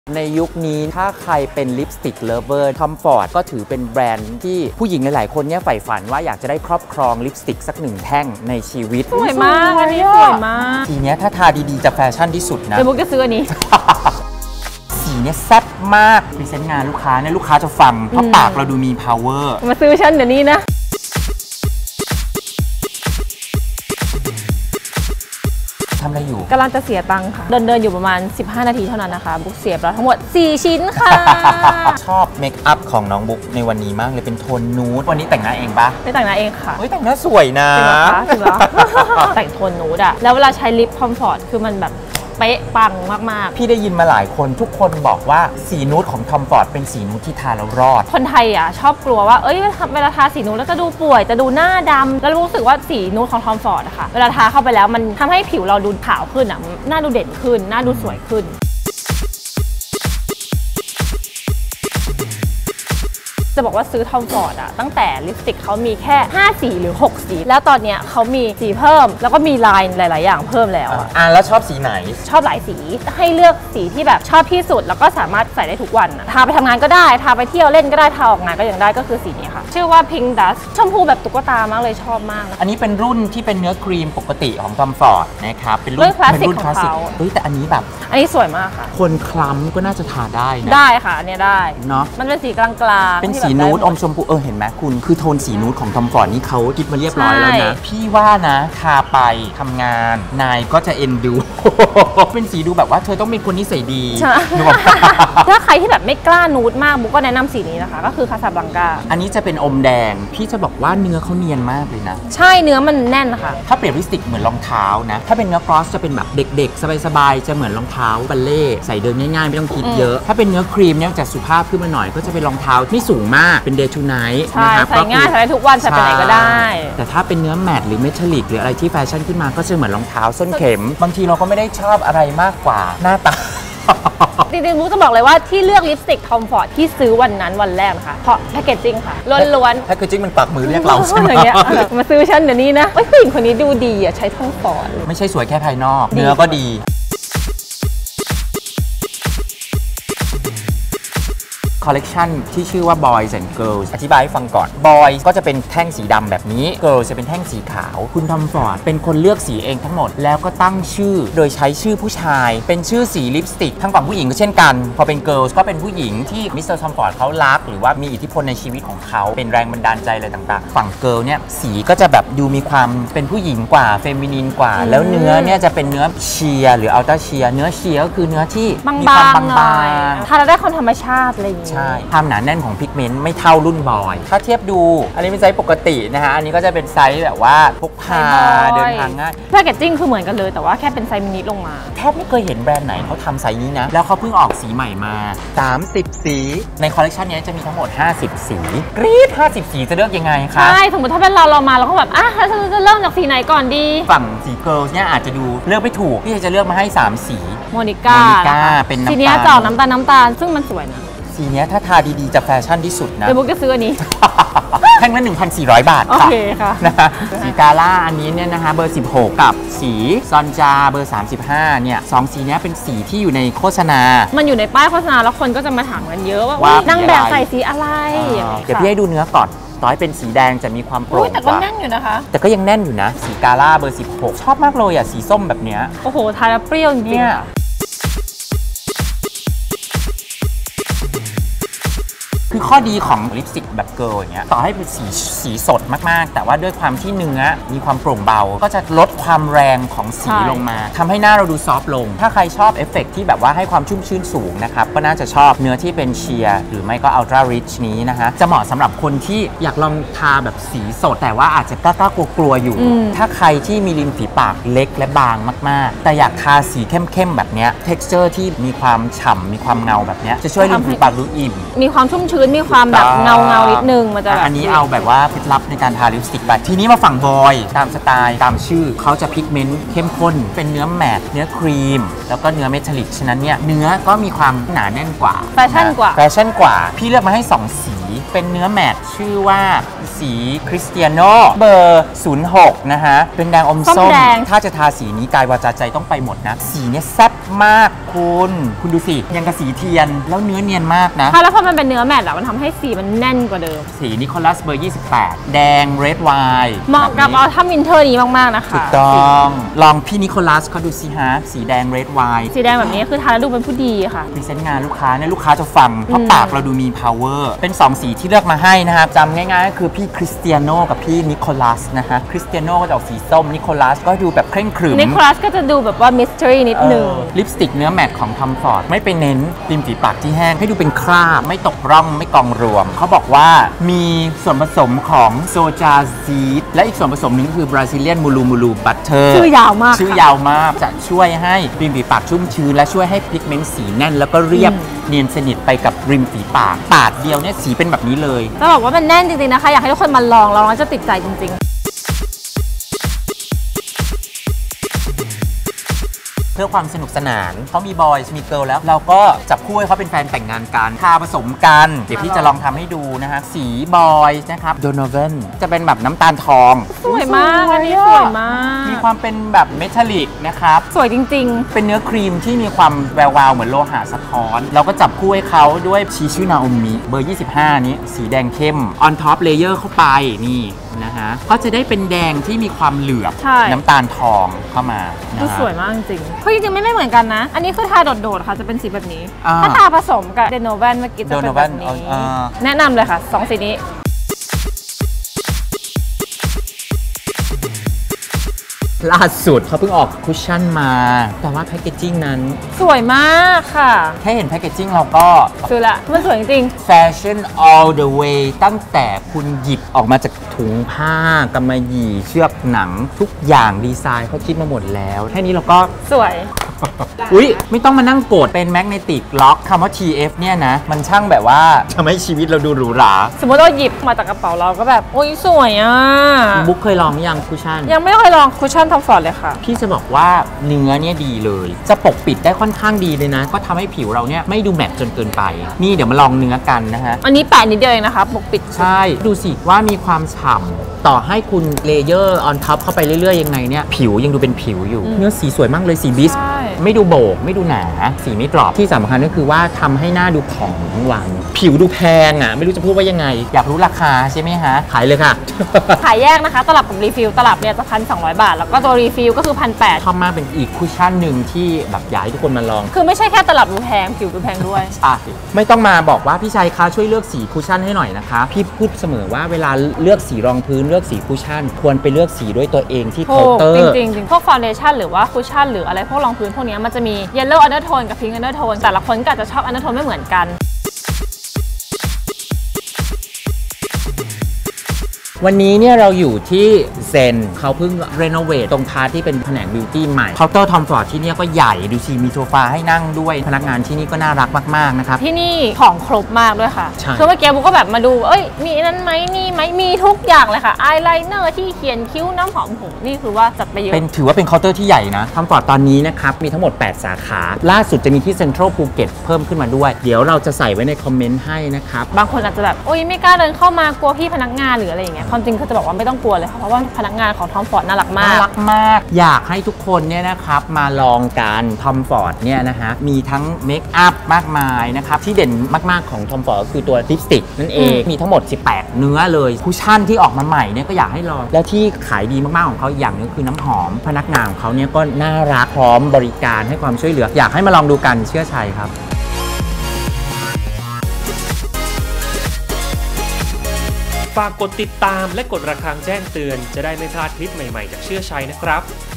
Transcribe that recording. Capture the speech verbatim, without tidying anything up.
ในยุคนี้ถ้าใครเป็นลิปสติกเลฟเวอร์ทอมฟอร์ดก็ถือเป็นแบรนด์ที่ผู้หญิงหลายๆคนเนี่ยใฝ่ฝันว่าอยากจะได้ครอบครองลิปสติกสักหนึ่งแท่งในชีวิตสวยมากอันนี้สวยมากสีนี้ถ้าทาดีๆจะแฟชั่นที่สุดนะเดี๋ยวมุกจะซื้ออันนี้สีนี้แซ่บมากพรีเซนต์งานลูกค้าเนี่ยลูกค้าจะฟังเพราะปากเราดูมี power มาซื้อฉันเดี๋ยวนี้นะทำอะไรอยู่กำลังจะเสียตังค่ะเดินเดินอยู่ประมาณสิบห้านาทีเท่านั้นนะคะบุ๊กเสียไปแล้วทั้งหมดสี่ชิ้นค่ะชอบเมคอัพของน้องบุ๊กในวันนี้มากเลยเป็นโทนนูดวันนี้แต่งหน้าเองปะไม่แต่งหน้าเองค่ะเฮ้ยแต่งหน้าสวยนะจริงเหรอคะจริงเหรอ แต่งโทนนูดอะแล้วเวลาใช้ลิปคอมฟอร์ตคือมันแบบเป๊ะปังมากๆพี่ได้ยินมาหลายคนทุกคนบอกว่าสีนูดของทอมฟอร์ดเป็นสีนูดที่ทาแล้วรอดคนไทยอ่ะชอบกลัวว่าเอ้ยเวลาทาสีนูดแล้วจะดูป่วยจะดูหน้าดำแล้วรู้สึกว่าสีนูดของทอมฟอร์ดอะค่ะเวลาทาเข้าไปแล้วมันทำให้ผิวเราดูขาวขึ้นอะหน้าดูเด่นขึ้นหน้าดูสวยขึ้นจะบอกว่าซื้อทอมฟอร์ดอะตั้งแต่ลิปสติกเขามีแค่ห้าสีหรือหกสีแล้วตอนเนี้ยเขามีสีเพิ่มแล้วก็มีลายหลายๆอย่างเพิ่มแล้วอ่าแล้วชอบสีไหนชอบหลายสีให้เลือกสีที่แบบชอบที่สุดแล้วก็สามารถใส่ได้ทุกวันทาไปทำงานก็ได้ทาไปเที่ยวเล่นก็ได้ทาออกงานก็ยังได้ก็คือสีนี้ค่ะชื่อว่า Pink Dust ชมพูแบบตุ๊กตามากเลยชอบมากอันนี้เป็นรุ่นที่เป็นเนื้อครีมปกติของทอมฟอร์ดนะครับเป็นรุ่นคลาสสิกของเขาเฮ้ยแต่อันนี้แบบอันนี้สวยมากค่ะคนคล้ำก็น่าจะทาได้นะได้ค่ะอันนี้ได้เนาะมันเป็นสีกลางๆเป็นสีนูดอมชมพูเออเห็นไหมคุณคือโทนสีนูดของทอมฟอร์ดนี่เขาคิดมาเรียบร้อยแล้วนะพี่ว่านะทาไปทำงานนายก็จะเอ็นดู เป็นสีดูแบบว่าเธอต้องเป็นคนนิสัยดีถ้าใครที่แบบไม่กล้านูดมากบุ๊กก็แนะนำสีนี้นะคะก็คือคาซาบลังกาอันนี้จะเป็นอมแดงพี่จะบอกว่าเนื้อเขาเนียนมากเลยนะใช่เนื้อมันแน่นค่ะถ้าเปรียบลิปสติกเหมือนรองเท้านะถ้าเป็นเนื้อกลอสจะเป็นแบบเด็กๆสบายๆจะเหมือนรองเท้าบัลเล่ใส่เดินง่ายๆไม่ต้องคิดเยอะถ้าเป็นเนื้อครีมเนี่ยจะสุภาพขึ้นมาหน่อยก็จะเป็นรองเท้าไม่สูงมากเป็นเดย์ทูไนท์นะครับใส่ง่ายใส่ทุกวันใส่ไปไหนก็ได้แต่ถ้าเป็นเนื้อแมตต์หรือเมทัลลิกหรืออะไรที่แฟชั่นขึ้นมาก็จะเหมือนรองเท้าส้นเข็มบางทีเราก็ไม่ได้ชอบอะไรมากกว่าหน้าตาจริงๆมุกจะบอกเลยว่าที่เลือกลิปสติกทอมฟอร์ดที่ซื้อวันนั้นวันแรกนะคะเพราะแพคเกจจิ้งค่ะล้วนๆแพคเกจจิ้งมันปักมือเรียกเราใช่ไหมมาซื้อฉันเดี๋ยวนี้นะผู้หญิงคนนี้ดูดีอ่ะใช้ทอมฟอร์ดไม่ใช่สวยแค่ภายนอกเนื้อก็ดีคอลเลกชันที่ชื่อว่า Boys and Girls อธิบายให้ฟังก่อน Boys ก็จะเป็นแท่งสีดำแบบนี้ Girls จะเป็นแท่งสีขาวคุณทอมฟอร์ดเป็นคนเลือกสีเองทั้งหมดแล้วก็ตั้งชื่อโดยใช้ชื่อผู้ชายเป็นชื่อสีลิปสติกทั้งฝั่งผู้หญิงก็เช่นกันพอเป็น Girls ก็เป็นผู้หญิงที่มิสเตอร์ทอมฟอร์ดเขารักหรือว่ามีอิทธิพลในชีวิตของเขาเป็นแรงบันดาลใจอะไรต่างๆฝั่ง Girl เนี่ยสีก็จะแบบดูมีความเป็นผู้หญิงกว่าเฟมินีนกว่าแล้วเนื้อเนี่ยจะเป็นเนื้อเชียร์หรืออัลตร้าเชียร์เนื้อเชียร์ก็คือเนื้อที่มีความบางๆทาแล้วได้ความธรรมชาติอะไรอย่างนี้ใช่ความหนาแน่นของพิกเมนต์ไม่เท่ารุ่นบอยถ้าเทียบดูอันนี้เป็นไซส์ปกตินะฮะอันนี้ก็จะเป็นไซส์แบบว่าพกพาเดินทางง่ายแพคเกจจิ้งคือเหมือนกันเลยแต่ว่าแค่เป็นไซส์มินิลงมาแทบไม่เคยเห็นแบรนด์ไหนเขาทำไซส์นี้นะแล้วเขาเพิ่งออกสีใหม่มาสามสิบสีในคอลเลคชันนี้จะมีทั้งหมดห้าสิบสีกรี๊ดห้าสิบสีจะเลือกยังไงคะใช่สมมติถ้าเป็นเราเรามาเราก็แบบอ่ะเราจะเริ่มจากสีไหนก่อนดีฝั่งสีเกิร์ลเนี่ยอาจจะดูเลือกไม่ถูกพี่จะเลือกมาให้สามสีโมนิก้าเป็นน้ำตาลสีนี้จอกน้ำตาลน้ำตาลซึ่งมันสวยนะสีนี้ถ้าทาดีๆจะแฟชั่นที่สุดนะเดี๋ยวมุกจะซื้ออันนี้แท่งละ หนึ่งพันสี่ร้อย บาทค่ะโอเคค่ะนะสีกาล่าอันนี้เนี่ยนะคะเบอร์สิบหกกับสีซอนจาเบอร์สามสิบห้าเนี่ยสองสีนี้เป็นสีที่อยู่ในโฆษณามันอยู่ในป้ายโฆษณาแล้วคนก็จะมาถามกันเยอะว่านางแบบใส่สีอะไรเดี๋ยวพี่ให้ดูเนื้อก่อนต่อให้เป็นสีแดงจะมีความโปร่งแต่ก็แน่นอยู่นะคะแต่ก็ยังแน่นอยู่นะสีกาล่าเบอร์สิบหกชอบมากเลยอ่ะสีส้มแบบเนี้ยโอ้โหทาแล้วเปรี้ยวจริงๆคือข้อดีของลิปสติกแบบเกิร์ลอย่างเงี้ยต่อให้เป็นสีสีสดมากๆแต่ว่าด้วยความที่เนื้อมีความโปร่งเบาก็จะลดความแรงของสีลงมาทำให้หน้าเราดูซอฟต์ลงถ้าใครชอบเอฟเฟกต์ที่แบบว่าให้ความชุ่มชื้นสูงนะครับก็น่าจะชอบเนื้อที่เป็นเชียร์หรือไม่ก็อัลตร้าริชนี้นะคะจะเหมาะสำหรับคนที่อยากลองทาแบบสีสดแต่ว่าอาจจะกล้ากลัวๆอยู่ถ้าใครที่มีริมฝีปากเล็กและบางมากๆแต่อยากทาสีเข้มๆแบบเนี้ย texture ที่มีความฉ่ำมีความเงาแบบเนี้ยจะช่วยริมฝีปากดูอิ่มมีความชุ่มชื้นมีความแบบเงาเงานิดนึงมันจะอันนี้เอาแบบว่าเคล็ดลับในการทาลิปสติกไปทีนี้มาฝั่งบอยตามสไตล์ตามชื่อเขาจะพิกเมนต์เข้มข้นเป็นเนื้อแมตต์เนื้อครีมแล้วก็เนื้อเมทัลลิกฉะนั้นเนี่ยเนื้อก็มีความหนาแน่นกว่าแฟชั่นกว่าแฟชั่นกว่าพี่เลือกมาให้สองสีเป็นเนื้อแมตต์ชื่อว่าสีคริสเตียโนเบอร์ศูนย์หกนะฮะเป็นแดงอมส้มถ้าจะทาสีนี้กายวาจาใจต้องไปหมดนะสีเนี้ยแซ่บมากคุณคุณดูสิยังกับสีเทียนแล้วเนื้อเนียนมากนะถ้าแล้วพอมันเป็นเนื้อแมตต์อะมันทำให้สีมันแน่นกว่าเดิมสีนิโคลัสเบอร์ยี่สิบแปดแดงเรดไวน์เหมาะกับเอาถ้าวินเทอร์นี้มากๆนะคะถูกต้องลองพี่นิโคลัสเขาดูสิฮะสีแดงเรดไวน์สีแดงแบบนี้คือทาแล้วดูเป็นผู้ดีค่ะพรีเซนต์งานลูกค้าเนี่ยลูกค้าจะฟังเพราะปากเราดูมี power เป็นสองสีที่เลือกมาให้นะครับจำง่ายๆก็คือพี่คริสเตียโนกับพี่นิโคลัสนะฮะคริสเตียโนก็จะออกสีส้มนิโคลัสก็ดูแบบเคร่งขรึมนิโคลัสก็จะดูแบบว่ามิส ที รีนิดนึงลิปสติกเนื้อแมตต์ของทอมฟอร์ดไม่ไปเน้นริมฝีปากที่แห้งให้ดูเป็นคราบไม่ตกร่องไม่กองรวมเขาบอกว่ามีส่วนผสมของโซจาซีดและอีกส่วนผสมหนึ่งก็คือบราซิเลียนมูลูมูลูบัตเตอร์ชื่อยาวมากชื่อยาวมากจะช่วยให้ริมฝีปากชุ่มชื้นและช่วยให้พิกเมนต์สีแน่นแล้วก็เรียบเนียนสนิทไปกับริมฝีปากปาดเดียวเนี่ยสีเป็นแบบนี้เลยต้องบอกว่ามันแน่นจริงๆนะคะอยากให้ทุกคนมาลองลองแล้วจะติดใจจริงๆเพื่อความสนุกสนานเขามีบอยส์มีเกิร์ลแล้วเราก็จับคู่ให้เขาเป็นแฟนแต่งงานกันทาผสมกันเดี๋ยวพี่จะลองทำให้ดูนะฮะสีบอยส์นะครับโดโนเวนจะเป็นแบบน้ำตาลทองสวยมากอันนี้สวยมากมีความเป็นแบบเมทัลลิกนะครับสวยจริงๆเป็นเนื้อครีมที่มีความแวววาวเหมือนโลหะสะท้อนเราก็จับคู่ให้เขาด้วยชีชื่อนาโอมิเบอร์ยี่สิบห้านี้สีแดงเข้มออนท็อปเลเยอร์เข้าไปนี่นะฮะก็จะได้เป็นแดงที่มีความเหลือบน้ำตาลทองเข้ามาดูสวยมากจริงๆเพราะจริงๆไม่ไม่เหมือนกันนะอันนี้คือทาโดดๆค่ะจะเป็นสีแบบนี้ถ้าทาผสมกับเดโนแวนเมื่อกี้จะเป็นแบบนี้แนะนำเลยค่ะสองสีนี้ล่าสุดเขาเพิ่งออกคุชชั่นมาแต่ว่าแพคเกจจิ้งนั้นสวยมากค่ะแค่เห็นแพคเกจจิ้งเราก็ซื้อละมันสวยจริงแฟชั่น all the way ตั้งแต่คุณหยิบออกมาจากถุงผ้ากำมะหยี่เชือกหนังทุกอย่างดีไซน์เขาคิดมาหมดแล้วแค่นี้เราก็สวยอุ๊ยไม่ต้องมานั่งโกรธเป็นแมกเนติกล็อกคำว่า ที เอฟ เนี่ยนะมันช่างแบบว่าทำให้ชีวิตเราดูหรูหราสมมติเราหยิบมาจากกระเป๋าเราก็แบบโอ้ยสวยอ่ะบุ๊กเคยลองยังคุชชั่นยังไม่เคยลองคุชชั่นทอมฟอร์ดเลยค่ะพี่จะบอกว่าเนื้อเนี่ยดีเลยจะปกปิดได้ค่อนข้างดีเลยนะก็ทำให้ผิวเราเนี่ยไม่ดูแมตต์จนเกินไปนี่เดี๋ยวมาลองเนื้อกันนะฮะอันนี้แปะนิดเดียวเองนะคะปกปิดใช่ดูสิว่ามีความฉ่ำต่อให้คุณเลเยอร์ออนท็อปเข้าไปเรื่อยๆยังไงเนี่ยผิวยังดูเป็นผิวอยู่เนื้อสีสวยมากเลยสีบิสไม่ดูโบกไม่ดูหนาสีไม่กรอบที่สำคัญก็คือว่าทำให้หน้าดูผ่องทั้งวันผิวดูแพงอ่ะไม่รู้จะพูดว่ายังไงอยากรู้ราคาใช่ไหมฮะขายเลยค่ะขายแยกนะคะตลับกับรีฟิลตลับเนี่ยจะพันสองร้อยบาทแล้วก็ตัวรีฟิลก็คือพันแปดชอบมากเป็นอีกคุชชั่นหนึ่งที่แบบอยากให้ทุกคนมาลองคือไม่ใช่แค่ตลับดูแพงผิวดูแพงด้วยใช่ไม่ต้องมาบอกว่าพี่ชัยคะช่วยเลือกสีคุชชั่นให้หน่อยนะคะพี่พูดเสมอว่าเวลาเลือกสีรองพื้นเลือกสีคุชชั่นควรไปเลือกสีด้วยตัวเองที่เคาน์เตอร์จริงๆพวกฟาวเดชั่นหรือว่าคุชชั่นหรืออะไรพวกรองพื้นพวกนี้มันจะมีเยลโล่อันเดอร์โทนกับพิงค์อันเดอร์โทนแต่ละคนก็อาจจะชอบอันเดอร์โทนไม่เหมือนกันวันนี้เนี่ยเราอยู่ที่เซนเขาเพิ่งรีโนเวทตรงพาร์ทที่เป็นแผนกบิวตี้ใหม่เคาน์เตอร์ทอมฟอร์ดที่นี่ก็ใหญ่ดูสิมีโซฟาให้นั่งด้วยพนักงานที่นี่ก็น่ารักมากๆนะครับที่นี่ของครบมากด้วยค่ะคือเมื่อกี้บุ๊กก็แบบมาดูเอ้ยมีนั้นไหมนี่ไหมมีทุกอย่างเลยค่ะอายไลเนอร์ที่เขียนคิ้วน้ำหอมผมนี่คือว่าจัดไปเยอะเป็นถือว่าเป็นเคาน์เตอร์ที่ใหญ่นะทอมฟอร์ดตอนนี้นะครับมีทั้งหมดแปดสาขาล่าสุดจะมีที่เซ็นทรัลภูเก็ตเพิ่มขึ้นมาด้วยเดี๋ยวเราจะใส่ไว้ในคอมเมนต์ให้นะครับบางคนอาจจะแบบโอ้ยไม่กล้าเดินเข้ามากลัวพี่พนักงานหรืออะไรอย่างเงี้ยความจริงคือจะบอกว่าไม่ต้องกลัวเลยค่ะเพราะว่าพนักงานของทอมฟอร์ดน่ารักมากน่ารักมากอยากให้ทุกคนเนี่ยนะครับมาลองกันทอมฟอร์ดเนี่ยนะฮะมีทั้งเมคอัพมากมายนะครับที่เด่นมากๆของทอมฟอร์ดคือตัวลิปสติกนั่นเองมีทั้งหมดสิบแปดเนื้อเลยคุชชั่นที่ออกมาใหม่เนี่ยก็อยากให้ลองและที่ขายดีมากๆของเขาอย่างนึงคือน้ำหอมพนักงานของเขาเนี่ยก็น่ารักพร้อมบริการให้ความช่วยเหลืออยากให้มาลองดูกันเชื่อชัยครับฝากกดติดตามและกดระฆังแจ้งเตือนจะได้ไม่พลาดคลิปใหม่ๆจากเชื่อชัยนะครับ